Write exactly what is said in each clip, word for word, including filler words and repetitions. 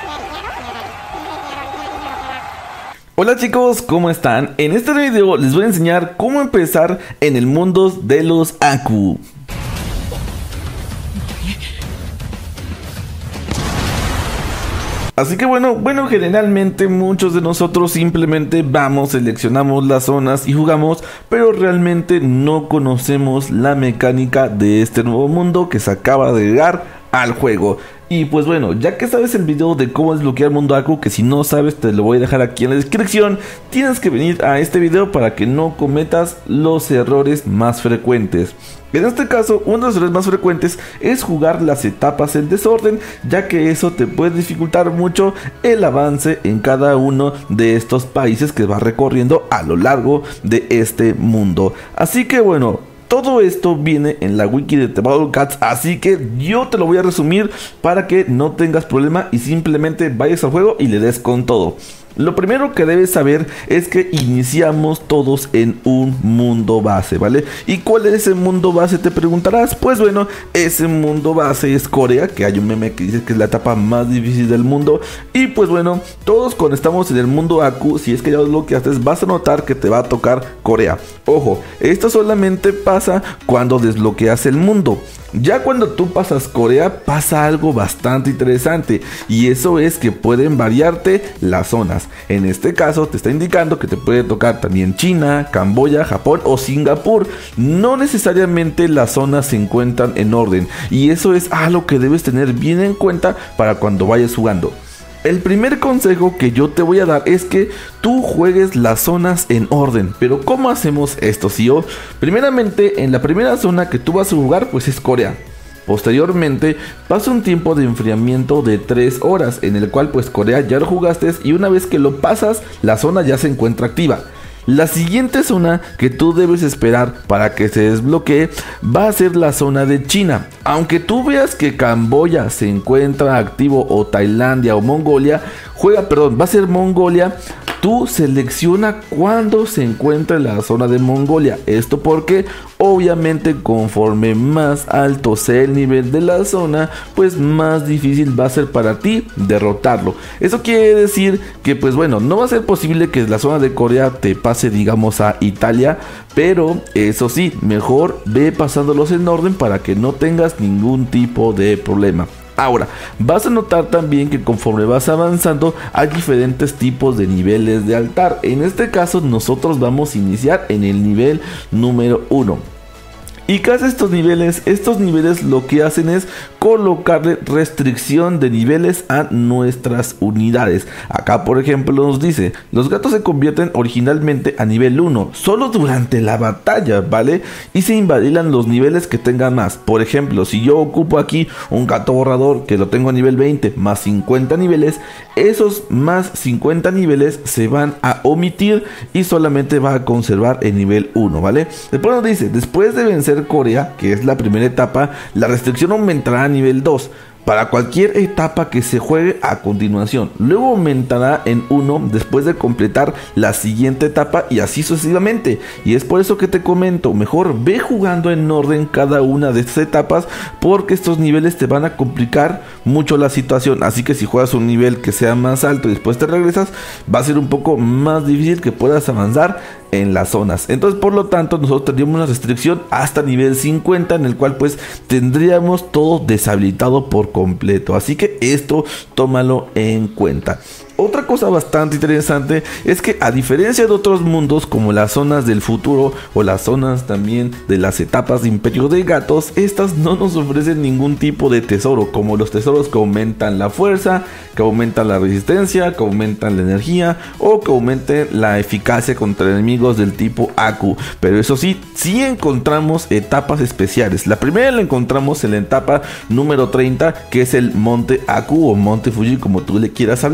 Hola chicos, ¿cómo están? En este video les voy a enseñar cómo empezar en el mundo de los Aku. Así que bueno, bueno, generalmente muchos de nosotros simplemente vamos, seleccionamos las zonas y jugamos, pero realmente no conocemos la mecánica de este nuevo mundo que se acaba de agregar al juego. Y pues bueno, ya que sabes el video de cómo desbloquear Mundo Aku, que si no sabes te lo voy a dejar aquí en la descripción, tienes que venir a este video para que no cometas los errores más frecuentes. En este caso, uno de los errores más frecuentes es jugar las etapas en desorden, ya que eso te puede dificultar mucho el avance en cada uno de estos países que vas recorriendo a lo largo de este mundo. Así que bueno, todo esto viene en la wiki de The Battle Cats, así que yo te lo voy a resumir para que no tengas problema y simplemente vayas al juego y le des con todo. Lo primero que debes saber es que iniciamos todos en un mundo base, ¿vale? ¿Y cuál es ese mundo base? Te preguntarás. Pues bueno, ese mundo base es Corea, que hay un meme que dice que es la etapa más difícil del mundo. Y pues bueno, todos cuando estamos en el mundo Aku, si es que ya lo desbloqueaste, vas a notar que te va a tocar Corea. Ojo, esto solamente pasa cuando desbloqueas el mundo. Ya cuando tú pasas Corea pasa algo bastante interesante, y eso es que pueden variarte las zonas. En este caso te está indicando que te puede tocar también China, Camboya, Japón o Singapur. No necesariamente las zonas se encuentran en orden, y eso es algo que debes tener bien en cuenta para cuando vayas jugando. El primer consejo que yo te voy a dar es que tú juegues las zonas en orden. Pero ¿cómo hacemos esto, sí o? Primeramente, en la primera zona que tú vas a jugar, pues es Corea. Posteriormente pasa un tiempo de enfriamiento de tres horas, en el cual pues Corea ya lo jugaste, y una vez que lo pasas, la zona ya se encuentra activa. La siguiente zona que tú debes esperar para que se desbloquee va a ser la zona de China. Aunque tú veas que Camboya se encuentra activo, o Tailandia o Mongolia, juega, perdón, va a ser Mongolia. Tú selecciona cuando se encuentra en la zona de Mongolia. Esto porque obviamente conforme más alto sea el nivel de la zona, pues más difícil va a ser para ti derrotarlo. Eso quiere decir que pues bueno, no va a ser posible que la zona de Corea te pase digamos a Italia, pero eso sí, mejor ve pasándolos en orden para que no tengas ningún tipo de problema. Ahora, vas a notar también que conforme vas avanzando hay diferentes tipos de niveles de altar. En este caso nosotros vamos a iniciar en el nivel número uno. ¿Y qué hacen estos niveles? Estos niveles lo que hacen es colocarle restricción de niveles a nuestras unidades. Acá por ejemplo nos dice, los gatos se convierten originalmente a nivel uno, solo durante la batalla, ¿vale? Y se invalidan los niveles que tengan más. Por ejemplo, si yo ocupo aquí un gato borrador que lo tengo a nivel veinte más cincuenta niveles, esos más cincuenta niveles se van a omitir y solamente va a conservar el nivel uno, ¿vale? Después nos dice, después de vencer Corea, que es la primera etapa, la restricción aumentará a nivel dos para cualquier etapa que se juegue a continuación. Luego aumentará en uno después de completar la siguiente etapa, y así sucesivamente. Y es por eso que te comento, mejor ve jugando en orden cada una de estas etapas, porque estos niveles te van a complicar mucho la situación. Así que si juegas un nivel que sea más alto y después te regresas, va a ser un poco más difícil que puedas avanzar en las zonas. Entonces por lo tanto nosotros tendríamos una restricción hasta nivel cincuenta, en el cual pues tendríamos todo deshabilitado por completo. Así que esto tómalo en cuenta. Otra cosa bastante interesante es que, a diferencia de otros mundos como las zonas del futuro o las zonas también de las etapas de Imperio de Gatos, estas no nos ofrecen ningún tipo de tesoro, como los tesoros que aumentan la fuerza, que aumentan la resistencia, que aumentan la energía o que aumenten la eficacia contra enemigos del tipo Aku. Pero eso sí, sí encontramos etapas especiales. La primera la encontramos en la etapa número treinta, que es el Monte Aku o Monte Fuji, como tú le quieras hablar. Después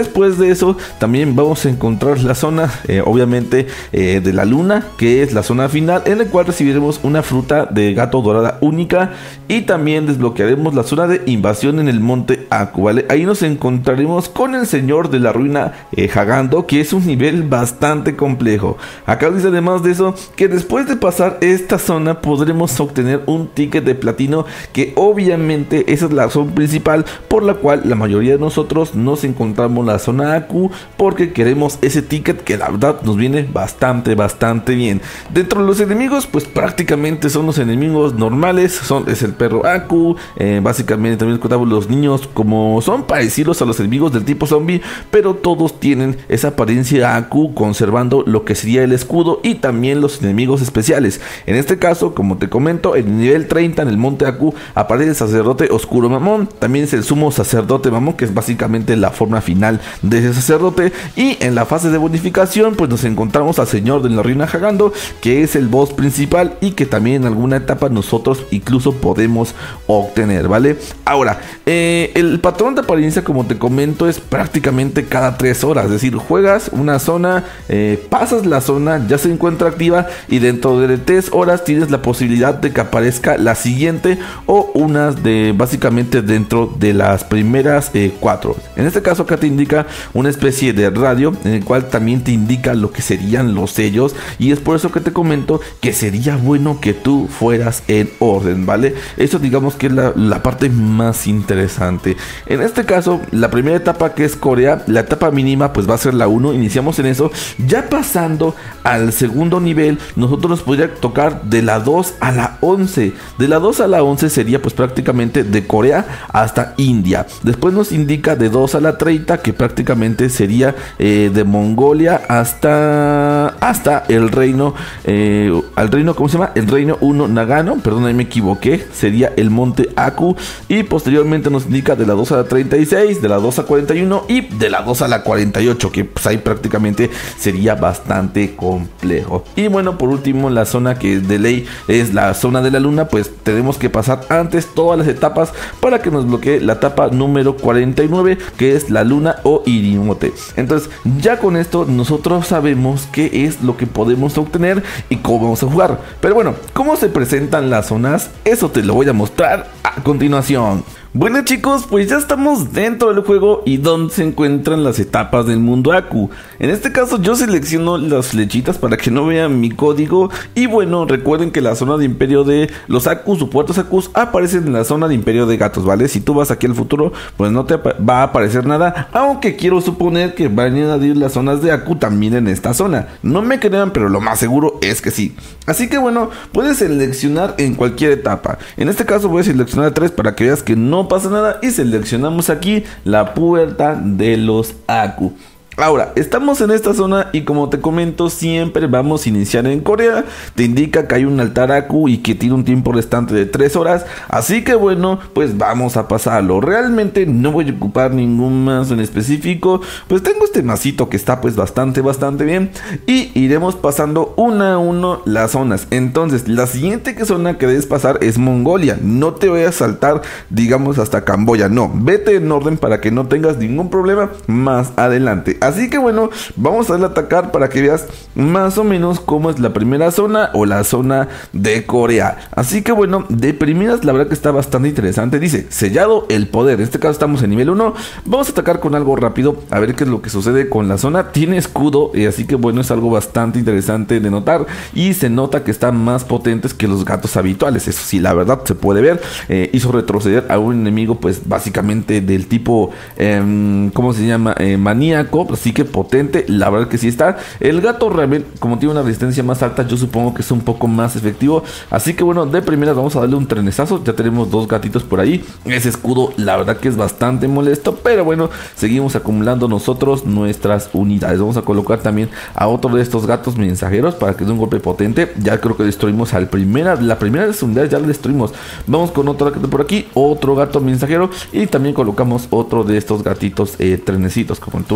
Después de eso también vamos a encontrar la zona eh, obviamente eh, de la luna, que es la zona final, en la cual recibiremos una fruta de gato dorada única, y también desbloquearemos la zona de invasión en el monte Aku, ¿vale? Ahí nos encontraremos con el señor de la ruina eh, Hagando, que es un nivel bastante complejo. Acá dice además de eso que después de pasar esta zona podremos obtener un ticket de platino, que obviamente esa es la razón principal por la cual la mayoría de nosotros nos encontramos en la zona Aku, porque queremos ese ticket que la verdad nos viene bastante bastante bien. Dentro de los enemigos pues prácticamente son los enemigos normales, son, es el perro Aku, eh, básicamente también contamos los niños, como son parecidos a los enemigos del tipo zombie, pero todos tienen esa apariencia Aku, conservando lo que sería el escudo y también los enemigos especiales. En este caso, como te comento, en el nivel treinta en el monte Aku aparece el sacerdote oscuro mamón, también es el sumo sacerdote mamón, que es básicamente la forma final de ese sacerdote, y en la fase de bonificación pues nos encontramos al señor de la ruina Hagando, que es el boss principal y que también en alguna etapa nosotros incluso podemos obtener, ¿vale? Ahora, eh, el patrón de apariencia, como te comento, es prácticamente cada tres horas, es decir, juegas una zona, eh, pasas la zona, ya se encuentra activa, y dentro de tres horas tienes la posibilidad de que aparezca la siguiente, o unas de básicamente dentro de las primeras eh, cuatro. En este caso acá te indica una especie de radio, en el cual también te indica lo que serían los sellos, y es por eso que te comento que sería bueno que tú fueras en orden, ¿vale? Eso digamos que es la, la parte más interesante. En este caso, la primera etapa, que es Corea, la etapa mínima pues va a ser la uno, iniciamos en eso. Ya pasando al segundo nivel, nosotros nos podría tocar de la dos a la once. De la dos a la once sería pues prácticamente de Corea hasta India. Después nos indica de dos a la treinta, que prácticamente sería eh, de Mongolia hasta hasta el reino eh, al reino, ¿cómo se llama? El reino uno Nagano, perdón, ahí me equivoqué, sería el monte Aku. Y posteriormente nos indica de la dos a la treinta y seis, de la dos a cuarenta y uno y de la dos a la cuarenta y ocho, que pues ahí prácticamente sería bastante complejo. Y bueno, por último, la zona que de ley es la zona de la luna, pues tenemos que pasar antes todas las etapas para que nos bloquee la etapa número cuarenta y nueve, que es la luna o Irimote. Entonces ya con esto nosotros sabemos qué es lo que podemos obtener y cómo vamos a jugar. Pero bueno, ¿cómo se presentan las zonas? Eso te lo voy a mostrar a continuación. Bueno chicos, pues ya estamos dentro del juego y donde se encuentran las etapas del mundo Aku. En este caso yo selecciono las flechitas para que no vean mi código. Y bueno, recuerden que la zona de imperio de los Akus o puertos Akus aparecen en la zona de imperio de gatos, ¿vale? Si tú vas aquí al futuro, pues no te va a aparecer nada, aunque quiero suponer que van a añadir las zonas de Aku también en esta zona. No me crean, pero lo más seguro es que sí. Así que bueno, puedes seleccionar en cualquier etapa. En este caso voy a seleccionar tres para que veas que no No pasa nada, y seleccionamos aquí la puerta de los Aku. Ahora, estamos en esta zona y como te comento, siempre vamos a iniciar en Corea. Te indica que hay un altar Aku y que tiene un tiempo restante de tres horas. Así que bueno, pues vamos a pasarlo. Realmente no voy a ocupar ningún mazo en específico, pues tengo este masito que está pues bastante, bastante bien. Y iremos pasando una a uno las zonas. Entonces, la siguiente que zona que debes pasar es Mongolia. No te voy a saltar, digamos, hasta Camboya. No, vete en orden para que no tengas ningún problema más adelante. Así que bueno, vamos a darle a atacar para que veas más o menos cómo es la primera zona o la zona de Corea. Así que bueno, de primeras la verdad que está bastante interesante. Dice, sellado el poder. En este caso estamos en nivel uno. Vamos a atacar con algo rápido, a ver qué es lo que sucede con la zona. Tiene escudo, y así que bueno, es algo bastante interesante de notar. Y se nota que están más potentes que los gatos habituales. Eso sí, la verdad se puede ver. Eh, hizo retroceder a un enemigo pues básicamente del tipo, eh, ¿cómo se llama? Eh, maníaco. Así que potente, la verdad que sí está. El gato realmente, como tiene una resistencia más alta, yo supongo que es un poco más efectivo. Así que bueno, de primeras vamos a darle un trenezazo. Ya tenemos dos gatitos por ahí. Ese escudo la verdad que es bastante molesto, pero bueno, seguimos acumulando nosotros nuestras unidades. Vamos a colocar también a otro de estos gatos mensajeros para que dé un golpe potente. Ya creo que destruimos al primera, la primera de las unidades ya la destruimos. Vamos con otro gato por aquí, otro gato mensajero, y también colocamos otro de estos gatitos eh, trenecitos, como tú le quieras llamar.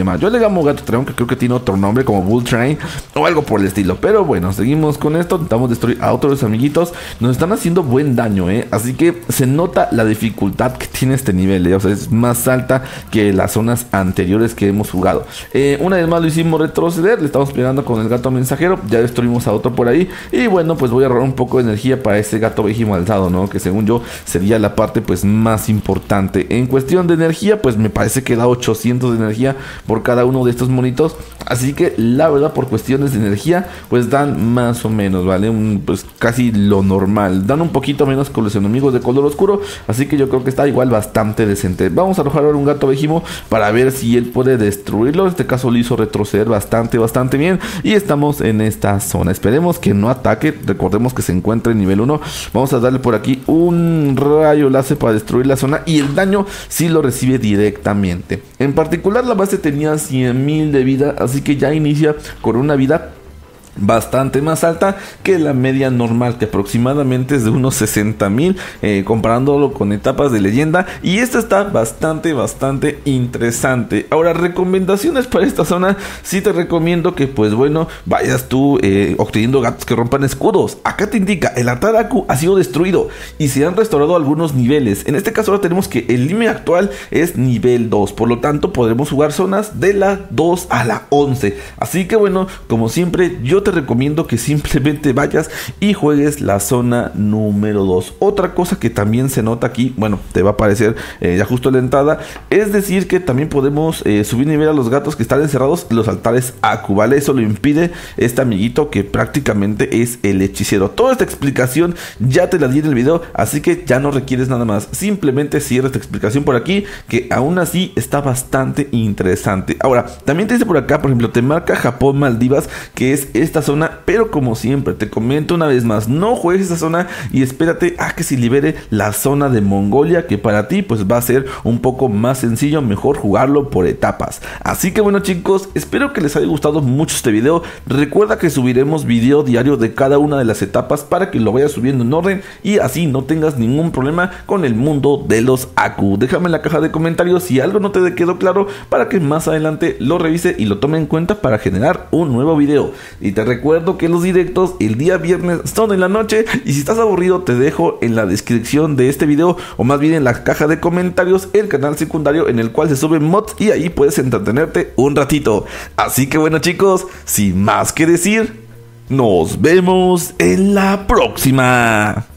llama. Yo le llamo gato traidor, que creo que tiene otro nombre como Bull Train o algo por el estilo. Pero bueno, seguimos con esto. Intentamos destruir a otros amiguitos. Nos están haciendo buen daño, eh. Así que se nota la dificultad que tiene este nivel, eh. O sea, es más alta que las zonas anteriores que hemos jugado. Eh, una vez más lo hicimos retroceder. Le estamos pegando con el gato mensajero. Ya destruimos a otro por ahí. Y bueno, pues voy a ahorrar un poco de energía para ese gato vejimo alzado, ¿no? Que según yo sería la parte pues más importante. En cuestión de energía, pues me parece que da ochocientos de energía por cada uno de estos monitos. Así que la verdad, por cuestiones de energía, pues dan más o menos, ¿vale? Un, pues casi lo normal. Dan un poquito menos con los enemigos de color oscuro. Así que yo creo que está igual bastante decente. Vamos a arrojar ahora un gato vejimo para ver si él puede destruirlo. En este caso lo hizo retroceder bastante, bastante bien. Y estamos en esta zona. Esperemos que no ataque. Recordemos que se encuentra en nivel uno. Vamos a darle por aquí un rayo láser para destruir la zona. Y el daño sí lo recibe directamente. En particular la base tenía cien mil de vida. Así que ya inicia con una vida bastante más alta que la media normal, que aproximadamente es de unos sesenta mil, eh, comparándolo con etapas de leyenda. Y esta está bastante, bastante interesante. Ahora, recomendaciones para esta zona. Sí te recomiendo que, pues bueno, vayas tú eh, obteniendo gatos que rompan escudos. Acá te indica, el altar Aku ha sido destruido y se han restaurado algunos niveles. En este caso ahora tenemos que el límite actual es nivel dos. Por lo tanto, podremos jugar zonas de la dos a la once. Así que bueno, como siempre, yo te te recomiendo que simplemente vayas y juegues la zona número dos. Otra cosa que también se nota aquí, bueno, te va a aparecer eh, ya justo la entrada, es decir que también podemos eh, subir nivel a los gatos que están encerrados en los altares Aku, ¿vale? Eso lo impide este amiguito que prácticamente es el hechicero. Toda esta explicación ya te la di en el video, así que ya no requieres nada más. Simplemente cierra esta explicación por aquí, que aún así está bastante interesante. Ahora, también te dice por acá, por ejemplo, te marca Japón Maldivas, que es esta zona, pero como siempre te comento una vez más, no juegues esta zona y espérate a que se libere la zona de Mongolia, que para ti pues va a ser un poco más sencillo, mejor jugarlo por etapas. Así que bueno chicos, espero que les haya gustado mucho este video. Recuerda que subiremos video diario de cada una de las etapas para que lo vayas subiendo en orden y así no tengas ningún problema con el mundo de los Aku. Déjame en la caja de comentarios si algo no te quedó claro para que más adelante lo revise y lo tome en cuenta para generar un nuevo video. Y te recuerdo que los directos el día viernes son en la noche, y si estás aburrido te dejo en la descripción de este video, o más bien en la caja de comentarios, el canal secundario en el cual se suben mods y ahí puedes entretenerte un ratito. Así que bueno chicos, sin más que decir, nos vemos en la próxima.